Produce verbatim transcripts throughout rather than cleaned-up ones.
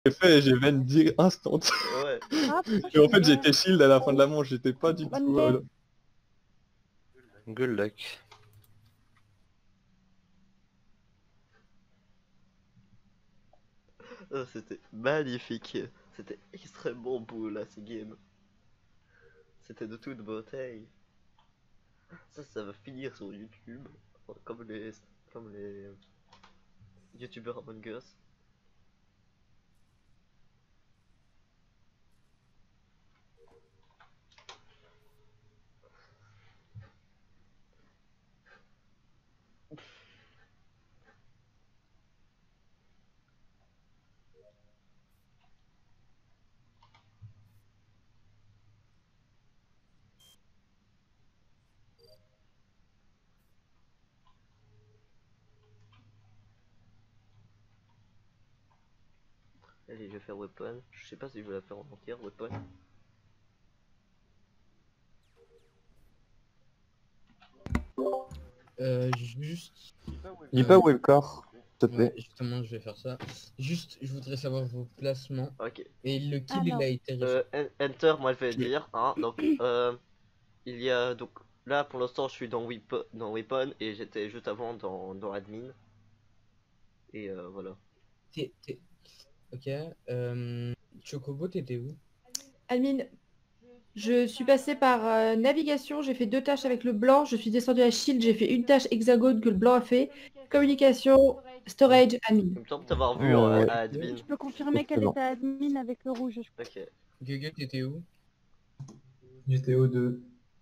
j'ai fait, j'ai Vayne dire instant. Ouais. Ah, Et en fait j'étais shield à la fin de la manche, j'étais pas du Bonne tout... game. euh, Good luck. Oh, c'était magnifique. C'était extrêmement beau là, ces games. C'était de toute beauté. Ça, ça va finir sur YouTube. Comme les, comme les YouTubers Among Us. Allez, je vais faire weapon. Je sais pas si je vais la faire en entière, weapon. Euh, juste... Dis euh, pas où est le corps, s'il te ouais, plaît. justement, je vais faire ça. Juste, je voudrais savoir vos placements. Ok. Et le kill, Alors. il a été Euh, réussi. en- enter, moi je vais le dire. Hein. Donc, euh, il y a. Donc, là pour l'instant, je suis dans weapon, dans weapon et j'étais juste avant dans, dans admin. Et euh, voilà. T'es- t'es- Ok. Euh... Chocobo, t'étais où? Admin, je suis passée par euh, navigation, j'ai fait deux tâches avec le blanc, je suis descendue à Shield, j'ai fait une tâche hexagone que le blanc a fait, communication, storage, admin. Il me semble t'avoir vu Ouais, en- ouais. à admin. Je peux confirmer qu'elle Excellent. était admin avec le rouge. je crois. Ok. Gugu, t'étais où? J'étais au deux.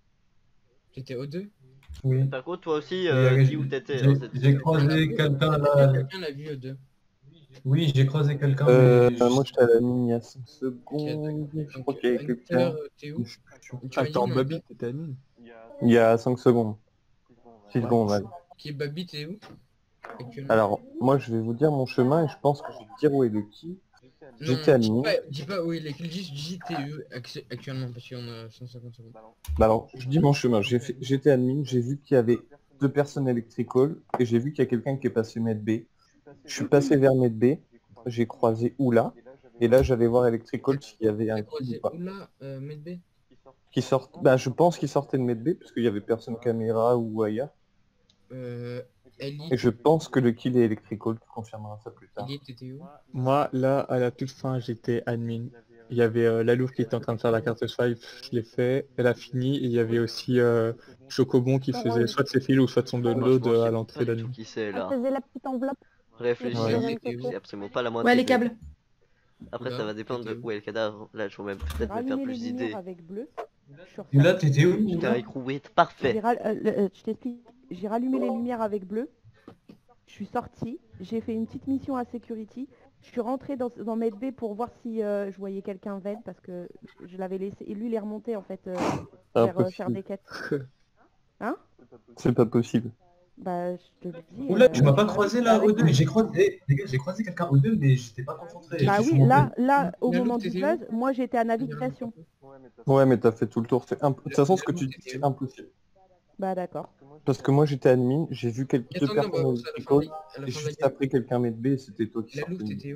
T'étais au deux? Oui. Par contre, toi aussi, Et, euh, euh, dis où t'étais. j'ai- hein, c'est- J'ai croisé quelqu'un là. Quelqu'un l'a vu au deux. Oui, j'ai croisé quelqu'un. Euh, mais je- moi j'étais à la ligne il y a cinq secondes. Je Donc, crois qu'il y avait Hunter, quelqu'un. t'es où? Je suis plus sûr. Tu m'as Attends, dit, non, Bobby, Hunter. t'étais admin. Il y a cinq secondes. six secondes, allez. Qui est Babi, t'es où? Actuellement. Alors, moi je vais vous dire mon chemin et je pense que je vais te dire où est le qui. Non, J'étais dis admin. pas, dis pas où il est, juste dis t'es où actu- actuellement parce qu'on a cent cinquante secondes. Bah alors, je dis mon chemin. J'ai fait- J'étais admin, j'ai vu qu'il y avait deux personnes électrical et j'ai vu qu'il y a quelqu'un qui est passé med B. Je suis passé vers med B, j'ai croisé Oula et là j'allais voir electrical s'il y avait un T'as kill croisé ou pas. où là, euh, Medbay? Qui sort. Bah je pense qu'il sortait de med B parce qu'il y avait personne caméra ou ailleurs. Euh, Ellie, Et je pense que le kill est electrical, tu confirmeras ça plus tard. Ellie, t'étais où? Moi, là, à la toute fin, j'étais admin. Il y avait euh, Lalouf qui était en train de faire la carte swipe, je l'ai fait, elle a fini, et il y avait aussi euh, Chocobon qui faisait soit de ses fils ou soit de son download Franchement, je euh, à sais l'entrée pas du tout d'admin. qui c'est Elle là. faisait la petite enveloppe. Réfléchis, Ouais. j'ai absolument pas la moindre Ouais, les idée. câbles. Après, Là, ça va dépendre de t'étais où? où est le cadavre. Là, je vais même J'ai peut-être me faire rallumé les plus d'idées. lumières avec bleu. Je suis Oula, ressortie. t'étais où J'étais Oula avec Rouet, J'ai parfait. ra- euh, le- euh, je t'explique. J'ai rallumé les lumières avec bleu. Je suis sortie. J'ai fait une petite mission à security. Je suis rentrée dans, dans Medbay pour voir si euh, je voyais quelqu'un vent parce que je l'avais laissé. Et lui, il est remonté en fait euh, vers euh, faire Impossible. des quêtes. Hein? C'est pas possible. Bah, je te le dis. Oula, euh, tu m'as pas je- croisé là au deux. J'ai croisé, eh, les gars, j'ai croisé quelqu'un au deux, mais j'étais pas concentré. Bah Je suis oui, monté. là, là, au La moment loupe, du t'étais buzz, moi j'étais à navigation. Ouais mais t'as fait tout le tour. C'est imp- De toute façon ce que tu dis c'est impossible. Bah d'accord. Parce que moi j'étais admin, j'ai vu quelques deux Attends, non, bah, personnes c'est à la fin électrical de- à la et fin de la juste game. après quelqu'un med B et c'était toi qui La sortais. loupe, t'étais où?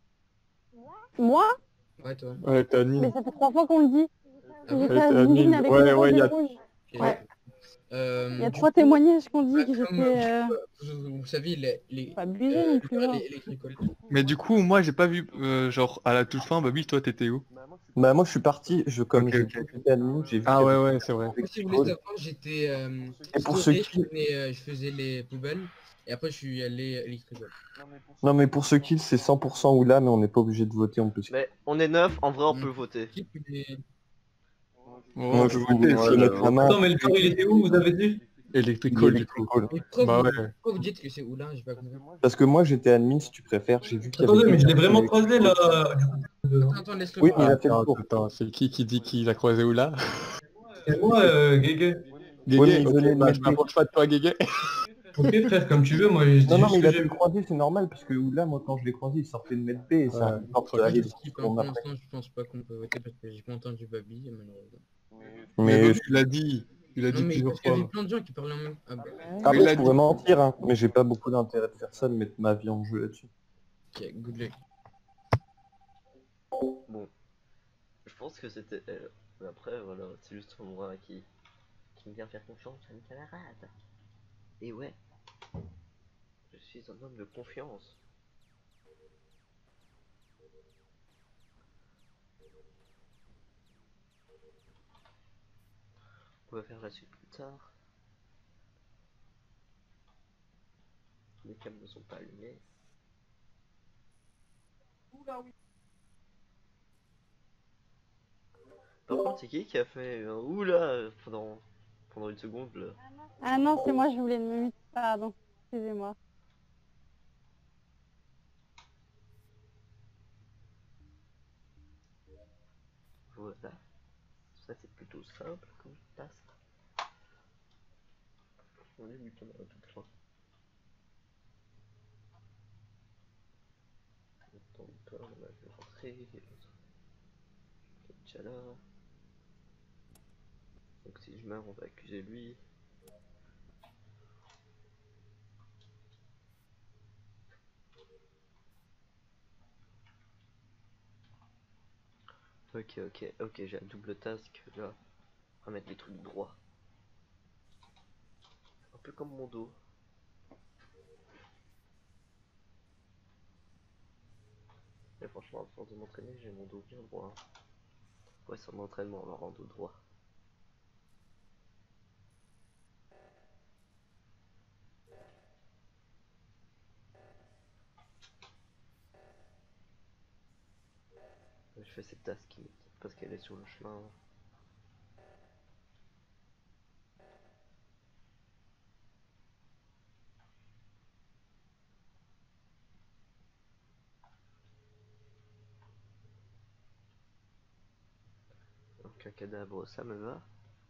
Moi? Ouais, toi. Ouais, t'es admin. Mais ça fait trois fois qu'on le dit. Ah bon? J'étais Ouais, t'es admin admin. avec Ouais, le rose ouais, et y le a- rouge. Ok. Ouais. Euh, Il y a du trois coup, témoignages qu'on dit bah, que comme, j'étais... euh, vous, vous savez, les... les Pas abusé euh, non plus. les hein. électricals. Mais du coup, moi, j'ai pas vu, euh, genre, à la toute fin, Bobby, toi, t'étais où? Bah moi je suis parti, je comme Ok, j'étais ok. j'étais admin, j'ai vu Ah qu'il y ouais, avait ouais, c'est vrai. Moi, si vous voulez électrical. savoir, j'étais... Euh, Et pour storage, ceux qui- je, faisais, euh, je faisais les poubelles, et après je suis allé électrical. Non mais pour ce kill c'est cent pour cent ou là mais on n'est pas obligé de voter, on peut se... Mais on est neuf, en vrai, on Mm. peut voter. Qui peut les- Moi, Moi je je votais, vous si, mettre la main. Attends, mais le corps il était où, vous avez dit? Electrical, du coup. Électrical. Mais pourquoi, Bah vous, ouais. pourquoi vous dites que c'est Oulin? J'ai pas compris. Parce que moi j'étais admin si tu préfères, j'ai vu qu'il y avait... Attendez, mais je l'ai quelqu'un vraiment qui croisé avait- là. du coup. Attends, attends, laisse-le Oui, voir. il a fait le Attends, tour. attends, c'est qui qui dit qu'il a croisé où là? C'est moi, euh, Guégué. Guégué, Ouais, mais il ok, venait de bah, mettre je des- m'approche pas de toi, Guégué. Ok frère, comme tu veux, moi je dis Non non juste mais il que a j'ai pu le vu. croiser, c'est normal parce que là moi quand je l'ai croisé il sortait de med B et ça Ouais, porte tranquille. aller Je skip, hein, pour pour après. l'instant, je pense pas qu'on peut voter parce que j'ai pas entendu Babi, malheureusement. Mais Mais Bobby, il l'a dit. Il a Non, dit mais plusieurs parce qu'il y avait fois. plein de gens qui parlaient en même ah, bah, après il je a pourrais dit- mentir hein, mais j'ai pas beaucoup d'intérêt de faire ça, de mettre ma vie en jeu là-dessus. ok, good luck. pense que c'était elle. Mais après, voilà, c'est juste moi qui, qui me vient faire confiance à une camarade. Et ouais, je suis un homme de confiance. On va faire la suite plus tard. Les cams ne sont pas allumés. Par contre, c'est qui qui a fait un oula pendant, pendant une seconde là? Ah non, c'est moi, je voulais me mute. Pardon, excusez-moi. Voilà. Ça c'est plutôt simple comme task. On est mutant à toute fin. Donc on va le rentrer. Déjà là. Donc si je meurs, on va accuser lui. Ok, ok, ok, j'ai un double task là. On va mettre les trucs droits. Un peu comme mon dos. Mais franchement, à force de m'entraîner, j'ai mon dos bien droit. Ouais, c'est un entraînement, avoir un dos droit. Je fais cette task qui parce qu'elle est sur le chemin. Donc un cadavre, ça me va.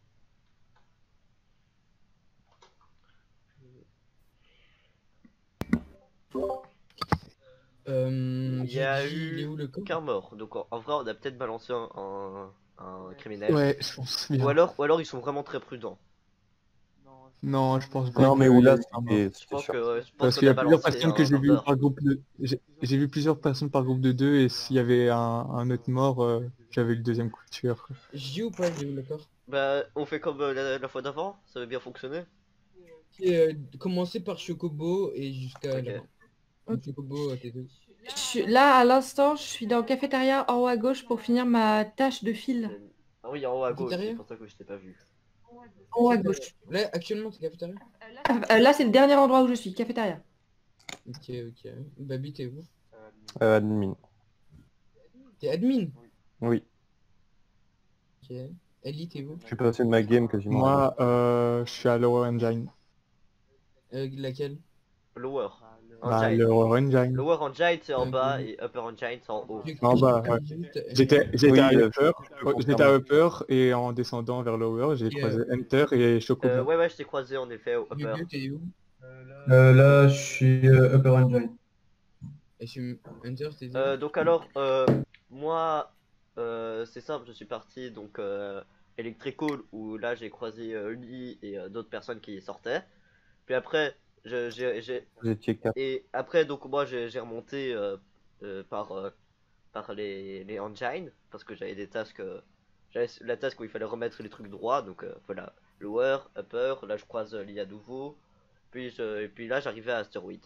Euh, Il y a Gigi, il est eu où le corps? qu'un mort. Donc en, en vrai, on a peut-être balancé un, un, un criminel. Ouais, je pense bien. Ou alors, ou alors ils sont vraiment très prudents. Non, je pense bien. Non, mais que- Oula, je c'était Je c'était pense sûr. que, ouais, je pense Parce qu'on qu'il y a a plusieurs balancé personnes que un j'ai vu murder. par groupe de... J'ai j'ai vu plusieurs personnes par groupe de deux et s'il y avait un, un autre mort, euh, j'avais le deuxième coup de tueur. quoi. Gigi ou pas, il est où le corps? Bah, on fait comme euh, la, la fois d'avant, ça avait bien fonctionné. Et, euh, commencer par Chocobo et jusqu'à Ok. là-bas. Donc, Chocobo, euh, t'es où? Je suis- Là, à l'instant, je suis dans le cafétéria en haut à gauche pour finir ma tâche de fil. Ah oui, en haut à gauche, Cafétéria c'est pour ça que je t'ai pas vu. En haut à gauche. Là, actuellement, t'es cafétéria? Euh, là, c'est le dernier endroit où je suis, cafétéria. Ok, ok. Babi, t'es où? Euh, admin. T'es admin? Oui, Ok. Ellie, t'es où? je suis passé de ma game quasiment. Moi, euh, je suis à Lower Engine. Euh, laquelle? Lower. Bah, Engine. Lower Engine. Lower Engine c'est en Ok. bas et Upper Engine c'est en haut. J'ai- En j'ai bas, pas ouais. vu, t'as- J'étais j'étais Oui, à euh, Upper, je ouais, j'étais confirme. à Upper et en descendant vers Lower, j'ai Et, croisé euh, Enter et Chocobo. Euh, ouais, ouais, je t'ai croisé en effet au Upper. Gugu, t'es où? Euh, là, je suis euh, Upper Engine. Et sur Hunter, t'es où? Euh, donc alors, euh, moi, euh, c'est simple, je suis parti donc euh, Electrical où là j'ai croisé euh, lui et euh, d'autres personnes qui sortaient. Puis après, je- j'ai j'ai- Vous étiez quatre. et après donc moi j'ai j'ai remonté euh, euh, par euh, par les les engines parce que j'avais des tasks, euh, j'avais la task où il fallait remettre les trucs droits. Donc euh, voilà, lower, upper, là je croise euh, l'I A nouveau. Puis je, et puis là j'arrivais à Asteroid.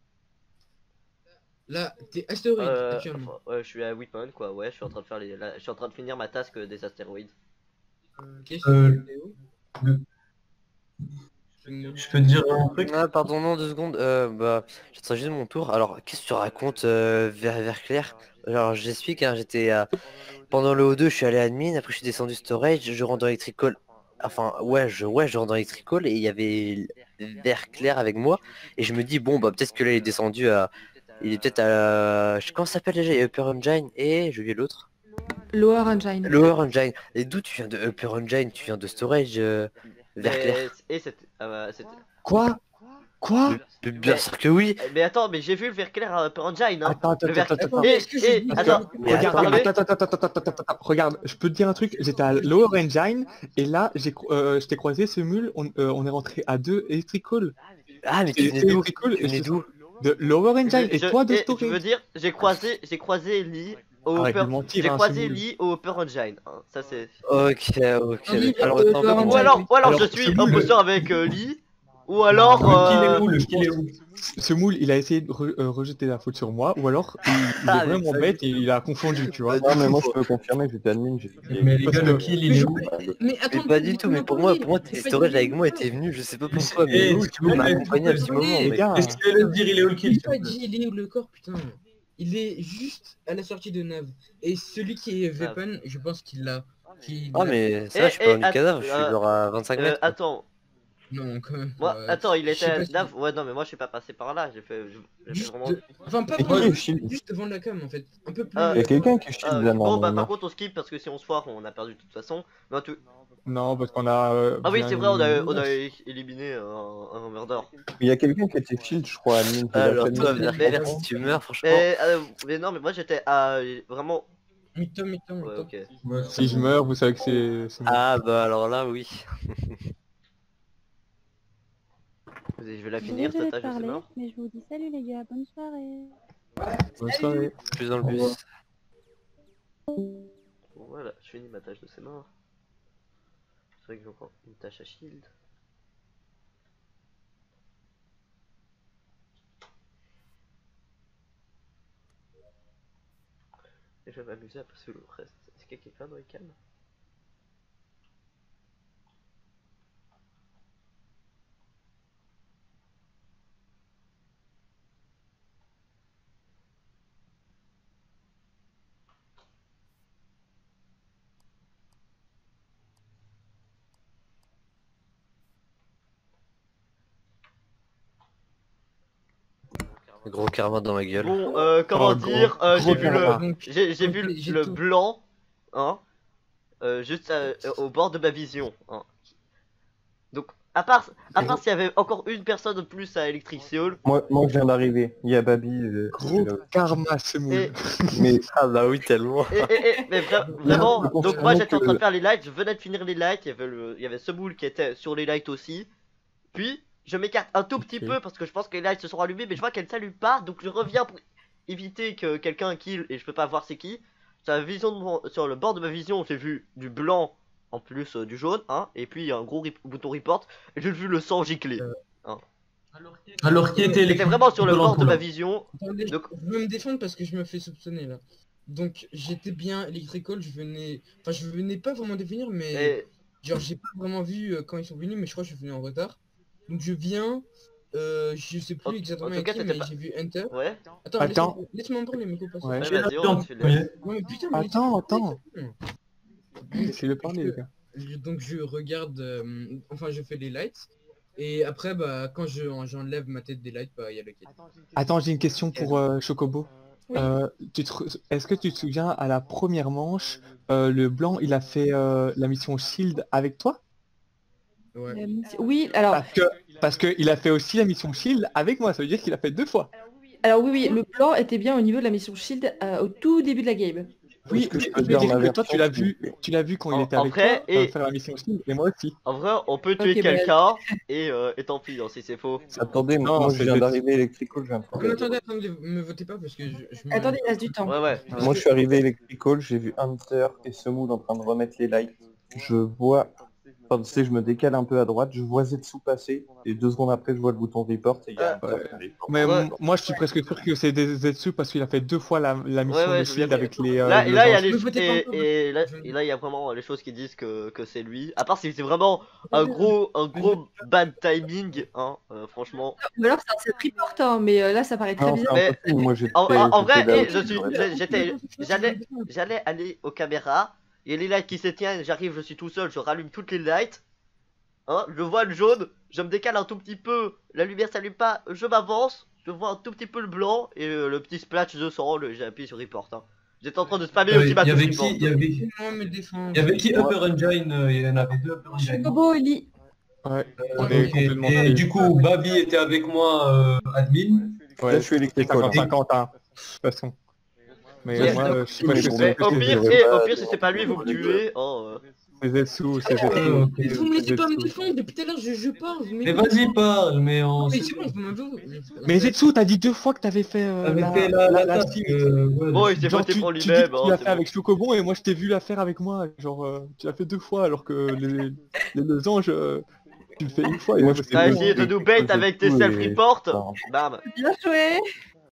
Là, t'es astéroïde Euh, actuellement. enfin, ouais, je suis à Whitman quoi, ouais, je suis en train de faire les, là, je suis en train de finir ma task euh, des astéroïdes. Ok, Euh, t'es où? le- Je peux te dire un truc? Ah, pardon, non, deux secondes. Euh, bah, j'attends juste mon tour. Alors, qu'est-ce que tu racontes, euh, vers, vers Claire? Alors, j'explique, hein, j'étais euh, pendant le O deux, je suis allé admin, après je suis descendu storage, je rentre dans Electrical. Enfin, ouais, je, ouais, je rentre dans Electrical et il y avait vers Claire avec moi. Et je me dis, bon, bah, peut-être que là, il est descendu à. Il est peut-être à. Je sais comment ça s'appelle déjà? Il y a Upper Engine et. J'ai oublié l'autre. Lower Engine. Lower Engine. Et d'où tu viens de Upper Engine? Tu viens de storage euh, vers Claire? Mais, et c'était, ah bah, c'était- Quoi Quoi Mais Bien sûr que oui. mais attends, mais j'ai vu le Verclair à Upper Engine, hein. Attends, attends, Le Ver- attends, attends, Et, Est-ce que j'ai et, dit- attends, Mais regarde, attends, parler. attends, attends, attends, attends, attends, attends, regarde, je peux te dire un truc, j'étais à Lower Engine et là, j'ai cro- euh, je t'ai croisé ce mule, on, euh, on est rentré à deux Electrical. Ah, mais tu Et venais c'est d'où? Electrical Tu et venais je- d'où? de Lower Engine Je- et je- toi de et, tu veux Storage. dire, j'ai croisé, j'ai croisé Lee au Arrête de Upper... mentir, J'ai hein, croisé Semoule. Lee au Upper Engine. Hein. Ça c'est. Ok, ok. Oui, Alors, euh, attends, je dois attends, Ou alors, ou alors, Alors, je suis Semoule, imposteur avec euh, Lee. Ou alors. Le kill euh, est où Le kill est où Semoule, il a essayé de re- euh, rejeter la faute sur moi, ou alors il, il Ah, est mais vraiment ça, bête et il a confondu, tu vois. Non mais moi je peux confirmer, j'étais admin, j'ai Mais les Parce gars, que- le kill, il est où Mais attends, Mais pas du tout, mais pour moi, pour moi, t'es tes storage avec moi était venu, je sais pas pourquoi, mais Eh, oui, tu m'as accompagné un petit moment, Les mec. gars, Laissez-le dire, il est où le kill Il s'il pas vous plaît dit il est où le corps, putain. Il est juste à la sortie de Nav. Et celui qui est Weapon, je pense qu'il l'a. qu'il Ah l'a- mais ça, Eh, va, je suis pas eh, dans du cadavre, att- je suis euh, genre à vingt-cinq euh, mètres. quoi. attends, Non, quand même. moi, pas. attends, il je sais était pas à si- Nav. Ouais, non, mais moi je suis pas passé par là. J'ai fait, j'ai fait Juste vraiment. de- Enfin, pas Et vraiment, qui est juste, shield juste devant la cam en fait. Un peu plus. Ah, Il y a quelqu'un qui shield Ah, là ok. Bon, bah normalement. par contre, on skip parce que si on se foire, on a perdu de toute façon. Mais en tout- non, parce qu'on a... euh, Ah oui, bien c'est vrai, on a, éliminé. on a é- éliminé un, un murder. Il y a quelqu'un qui était shield je crois admin. j'ai Alors la toi, famille. Verclair, si tu meurs, franchement... Mais, euh, mais non, mais moi j'étais à vraiment. Mytho, mytho, mytho. Ouais, ok. Ouais, Si je meurs, vous savez que c'est... c'est moi. Ah bah alors là, oui. Je vais la Je suis finir désolée cette de tâche de parler, mort. mais je vous dis salut les gars, bonne soirée. Bonne soirée. Plus dans le bus. Bon, voilà, je finis ma tâche de ces morts. C'est vrai que j'ai encore une tâche à shield. Et je vais m'amuser à passer le reste. Est-ce qu'il y a quelqu'un dans les calmes? Gros karma dans ma gueule. Bon, euh, comment Oh, gros- dire, euh, gros j'ai vu le, karma. Donc, j'ai j'ai vu le, j'ai le tout. blanc, hein, euh, juste euh, au bord de ma vision, hein. Donc, à part, à part s'il y avait encore une personne de plus à Electric Seoul, Moi, moi je viens d'arriver, il y a Babi. euh, Gros là. karma, Semoule. et, Mais Ah bah oui, tellement. et, et, et- mais vra- vraiment, je peux donc moi confirmer j'étais en train de que- faire les lights, je venais de finir les lights, il y avait le, il y avait Semoule qui était sur les lights aussi, puis je m'écarte un tout petit Ok. peu parce que je pense que les lights se sont allumés, mais je vois qu'elle ne s'allume pas, donc je reviens pour éviter que quelqu'un kill et je peux pas voir c'est qui. Sur la vision de mon- sur le bord de ma vision, j'ai vu du blanc en plus euh, du jaune, hein, et puis un gros rip- bouton report, et j'ai vu le sang gicler. Alors qui était J'étais vraiment sur le Nicolas bord de ma Poulain. vision. Attendez, Donc- je veux me défendre parce que je me fais soupçonner là. Donc j'étais bien électrical, je venais. Enfin je venais pas vraiment définir mais. Et Genre j'ai pas vraiment vu euh, quand ils sont venus mais je crois que je suis venu en retard. Donc je viens. Euh, je sais plus En- exactement en tout avec cas, qui t'étais mais pas- j'ai vu Enter. ouais, Attends, Attends. laisse-moi laisse-moi en parler mais coupe pas ça. Ouais. ouais, J'ai vas-y, noté on en te fait le- premier. Non mais putain mais Attends, laisse-moi attends. parler. Laissez-le parler, les gars. Je- Donc je regarde, euh, enfin je fais les lights. Et après bah quand je j'enlève ma tête des lights, bah il y a le kill. Attends, j'ai une question pour euh, Chocobo. Oui. Euh, tu te re- Est-ce que tu te souviens, à la première manche, euh, le blanc, il a fait euh, la mission Shield avec toi? Ouais. La mission- Oui, alors, Parce que parce que il a fait aussi la mission Shield avec moi, ça veut dire qu'il a fait deux fois. alors oui, oui, le blanc était bien au niveau de la mission Shield euh, au tout début de la game. Oui, Est-ce que mais je je peux veux dire dire ma que toi, tu version, l'as s'il vu, vous plaît tu l'as vu quand En- il était en avec vrai, toi, euh, et- faire la mission Shield, et moi aussi. en vrai, on peut tuer Ok, bah, quelqu'un et, euh, et tant pis hein, si c'est faux. Attendez, Non, moi c'est je viens des- d'arriver électrical, j'ai un Non, problème. attendez, attendez, me votez pas parce que je, je me... Attendez, il reste du temps. Ouais, ouais. Moi je suis arrivé électrical, j'ai vu Hunter et Semoule en train de remettre les lights. Je vois, enfin tu sais, je me décale un peu à droite, je vois Zetsu passer, et deux secondes après je vois le bouton report et il y a Ouais. Hunter qui arrive. Mais Ouais. m- moi, je suis presque sûr que c'est des Zetsu parce qu'il a fait deux fois la, la mission Ouais, ouais, de je veux bien Shield avec les. euh, Là, et le là, il y a danger. les Je votais pas et, encore. et là, Je- et là, il y a vraiment les choses qui disent que, que c'est lui. À part si c'est vraiment un gros, un gros bad timing, hein, euh, franchement. Ou alors c'est un set report, hein, mais euh, là ça paraît très Non, bizarre. c'est Mais- impossible, moi j'étais... En, en- en vrai, j'étais là eh, je aussi, suis, j'aurais- j'ai- j'étais, j'allais, j'allais aller aux caméras. Il y a les lights qui s'éteignent, j'arrive, je suis tout seul, je rallume toutes les lights. Hein, je vois le jaune, je me décale un tout petit peu, la lumière s'allume pas, je m'avance, je vois un tout petit peu le blanc et euh, le petit splash de sang, le- j'ai appuyé sur report. Hein. J'étais en train de spammer Il y avait, aussi ma il y touche avait report. qui Il y avait, Moi me défendre. il y avait qui Upper Engine euh, Il y en avait deux Upper Engine. Chocobo, Eli. Ouais, on Euh, est et, complètement et safe. du coup, Babi était avec moi euh, admin. Ouais, Là je suis c'est électrical. cinquante cinquante, hein, de toute façon. Mais Mais- moi, euh, je suis mais presque bon, sûr Mais que au c'est pire, j'aurais et, pas au pire, de- si c'est pas lui, vous me tuez. Oh, euh. C'est Zetsu, c'est Zetsu. Euh, ok. Mais vous me laissez pas me Zetsu. défendre, depuis tout à l'heure je, je parle. vous Mais m'écoutez. vas-y, parle, mais on... Mais c'est bon, vous m'avez... Mais Zetsu, t'as dit deux fois que t'avais fait euh, Avec la, la, la, la task, team. euh, ouais, Bon, le- il s'est Genre, voté tu, pour tu dis lui-même, que tu hein, l'as c'est fait bon. avec Chocobon et moi je t'ai vu la faire avec moi. Genre, euh, tu l'as fait deux fois alors que les, les losanges, euh, tu le fais une fois et Moi, moi je c'est T'as bon. essayé de nous bait avec tes Zetsu et- self-reports. Enfin, Bam. Bien joué.